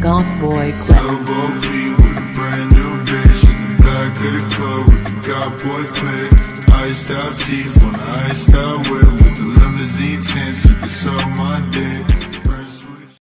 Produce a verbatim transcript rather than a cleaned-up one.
Goth Boy Clip. Elbow P with a brand new bitch in the back of the club with the Goth Boy Clip. Iced out teeth on the iced out whip with the limousine tints, you can suck my dick.